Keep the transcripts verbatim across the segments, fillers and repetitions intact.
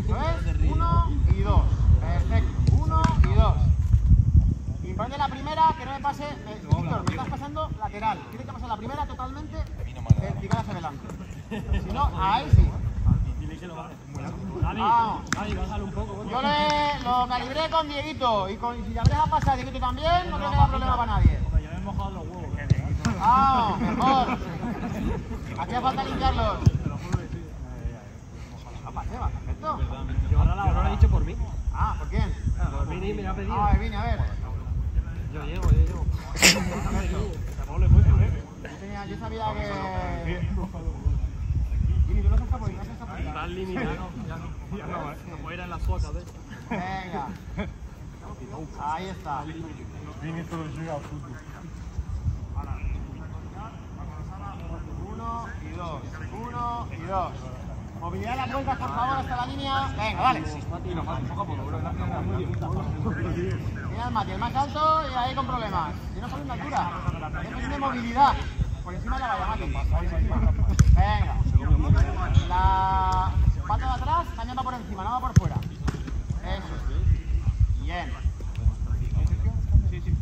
Eso es, uno y dos. Perfecto, uno y dos. Importante la primera, que no me pase. Eh, Víctor, me estás pasando lateral. Tiene que pasar la primera totalmente vertical hacia adelante. Si no, ahí sí. Vamos. Yo le, lo calibré con Dieguito y con, si ya dejas pasar Dieguito también, no creo que haya problema para nadie. Vamos, mejor. Hacía falta limpiarlos. Ah, pasé, va, perfecto. Yo ahora no lo he dicho por mí. Ah, ¿por quién? Por Vini me lo ha pedido. Ah, Vini, a ver. Yo llego, yo llego. Yo, tenía, yo sabía que... Vini, tú no estás por ahí, no estás por ahí. Estás limitado, ya no. Ya no, no puedo ir en la suaca, ¿ves? Venga. Ahí está. Vini todo llega al fútbol. Uno y dos. Uno y dos. Movilidad de las vueltas, por favor, hasta la línea. Venga, vale. Mira el Mati, el más alto y ahí con problemas. Y no salen de altura. Es tiene movilidad. Por encima de la valla, Mati. Venga. La pata de atrás también va por encima, no va por fuera. Eso. Bien. Sí, sí.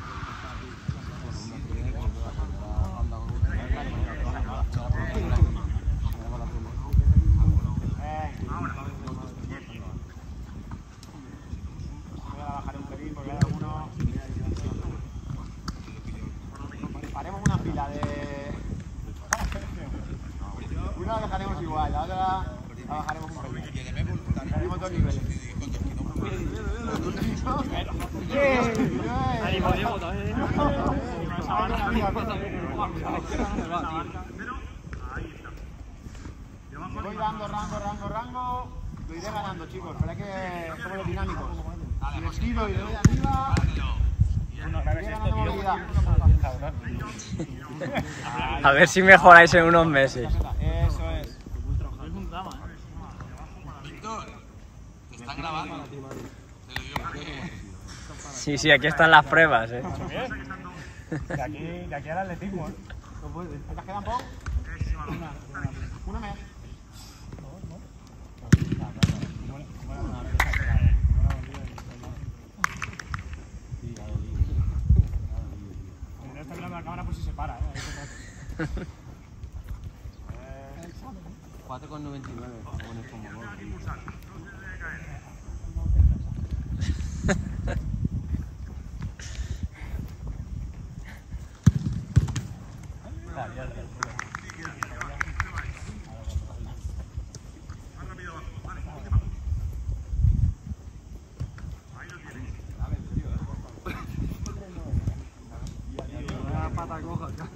Haremos una fila de... Una la dejaremos igual, la otra la bajaremos un pelín. Haremos dos niveles. Ánimo, Diego, también. Voy dando rango, rango, rango. Lo iré ganando, chicos. Espera que somos los dinámicos. Si me tiro y le doy arriba... A ver si mejoráis en unos meses. Eso es. Víctor, te están grabando. Te lo digo porque... Sí, sí, aquí están las pruebas, eh. De aquí, de aquí al atletismo, ¿eh? No puede. ¿Te quedan poco? Una. Una mes. La cámara pues si se para, ¿eh? cuatro con noventa y nueve. Pones como gol. Pata coja, acá.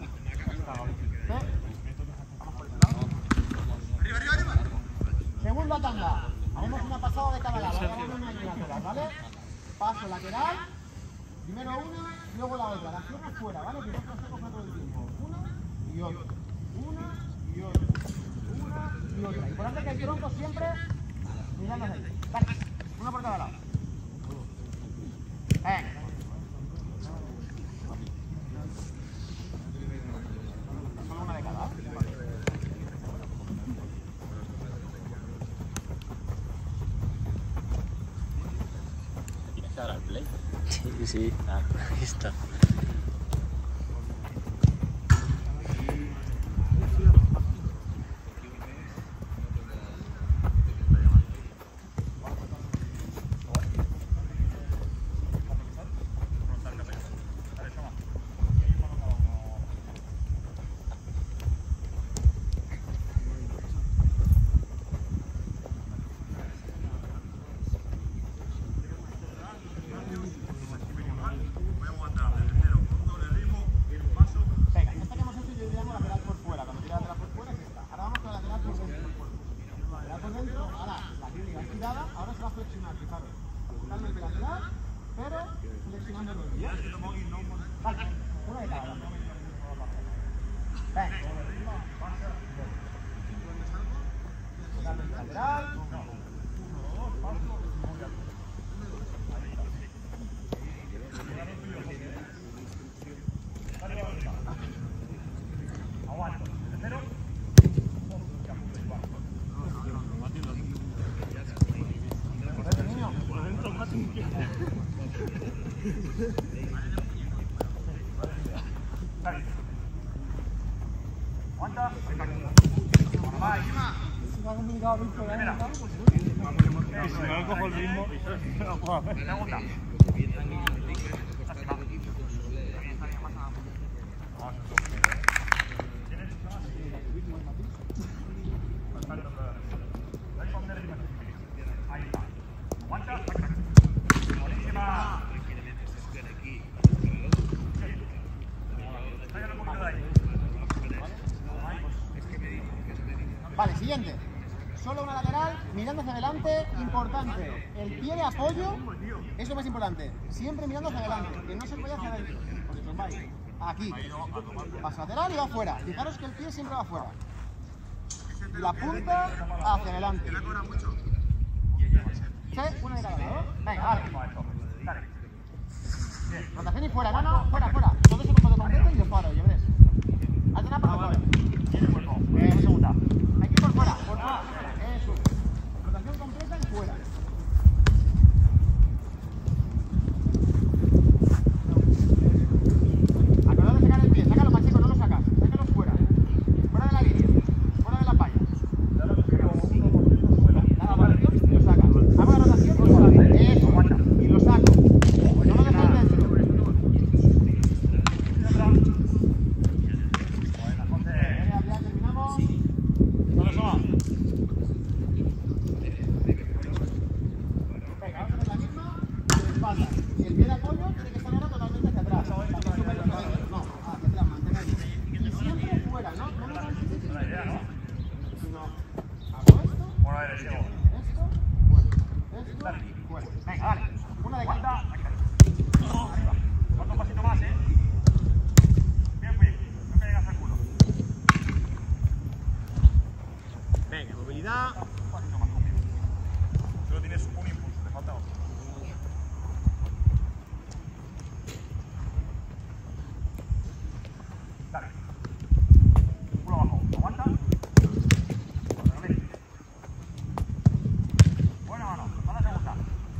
Segunda tanda. Haremos una pasada de cada lado. Ahora una lateral, ¿vale? Paso lateral. Primero una y luego la otra. La cierro fuera, ¿vale? Que no se coja todo el tiempo. Una y otra. Una y otra. Una y otra. Importante que el tronco siempre mirando ahí. Vale. Una por cada lado. Venga. Solo una de cada. ¿Quieres al play? Sí, sí, ah, ahí está. Dale. Aguanta. Va, encima. Primera. Eso, no cojo el ritmo. Segunda. Ahí está. Aguanta. Buenísima. Vale, siguiente. Solo una lateral, mirando hacia adelante, importante. El pie de apoyo es lo más importante. Siempre mirando hacia adelante, que no se vaya hacia adentro. Porque os vais aquí, paso lateral y va afuera. Fijaros que el pie siempre va afuera. Y la punta hacia adelante. ¿Sí? Una de cada lado. Venga, vale. Rotación y fuera, no, no, fuera, fuera. Todo eso con completo y de faro, ya veréis. Hazte una para afuera. Eh, segunda. Aquí por fuera, por fuera. Eso. Rotación completa y fuera. Acordad de sacar el pie, sácalo más chico, no lo sacas. Sácalo fuera. Fuera de la línea. Fuera de la valla. Nada más. Y lo sacas. Hago la rotación y lo sacas. Eso. Y lo saco. No lo dejáis dentro. Ya terminamos. Solo suma. Venga, vamos a hacer la misma de espalda. Y el pie de apoyo tiene que estar ahora totalmente hacia atrás. No, hacia atrás, mantenerlo. Y siempre fuera, ¿no? No lo hagáis sino hago esto, Bueno, a ver, sigo. esto, bueno, esto, fuera. Venga, dale. Una de cada. Arriba. Cuatro pasitos más, ¿eh? Bien, bien. No que llegas al culo. Venga, movilidad. Un pasito más conmigo. Solo tienes un impulso, te falta otro. Dale. Culo abajo. Aguanta. Buena mano. A la segunda.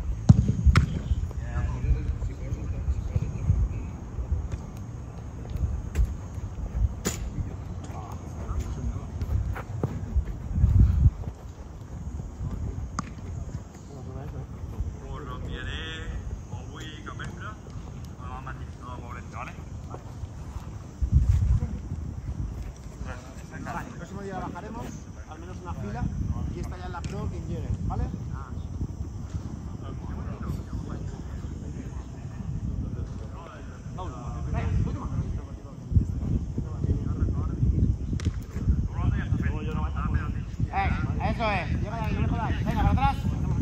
Vale, el próximo día bajaremos al menos una fila y esta ya es la pro quien llegue, ¿vale? Eh, eso es, llega de ahí, no me jodáis. Venga, para atrás.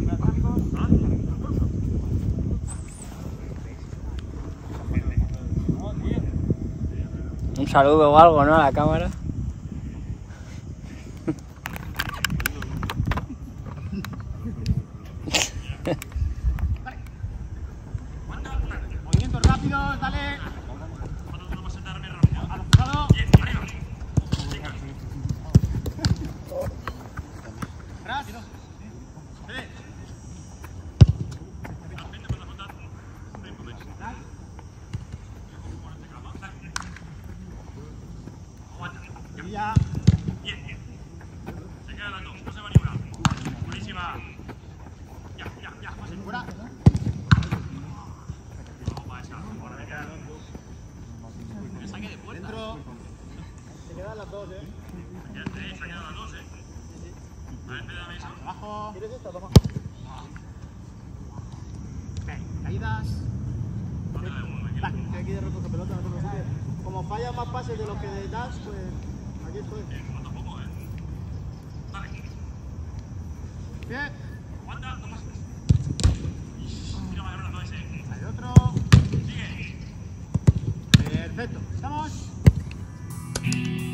Un saludo o algo, ¿no? A la cámara. Movimientos rápidos, dale. Al cruzado. Atrás. Y ya. Se quedan las dos, no se va ni una. Buenísima. Ya, ya, ya. Fuera. Dentro. Se quedan las dos, eh. Se han quedado las dos, eh. A ver, la mesa. Abajo. ¿Quieres esto? Toma. Ven, caídas. Vale, que aquí de recoge pelota, no te preocupes. Como fallas más pases de los que das, pues aquí estoy. Bien. Aguanta, dos pasitos. Tira más de brazo ese. Hay otro. Sigue. Perfecto. ¿Estamos?